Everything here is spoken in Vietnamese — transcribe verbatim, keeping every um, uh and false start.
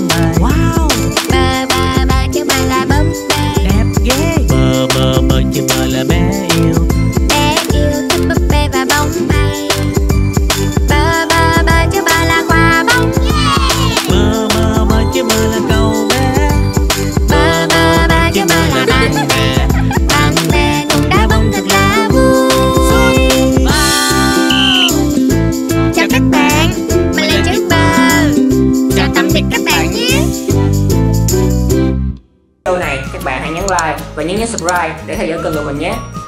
bay. Wow. Bơ bơ bơ chứ bơ là búp bê. Đẹp ghê. Bơ bơ bơ chứ bơ là bé yêu. Bé yêu thích búp bê và bóng bay. Bơ bơ bơ chứ bơ là quả bóng. Bơ bơ bơ chứ bơ là cậu bé. Bơ bơ bơ chứ bơ là bạn bè. Bạn bè cùng đá bóng thật là vui. Wow. Chào các bạn, mình là chữ bơ. Chào tạm biệt các bạn nhé. Video này các bạn hãy nhấn like và nhấn nhấn subscribe để theo dõi kênh của mình nhé.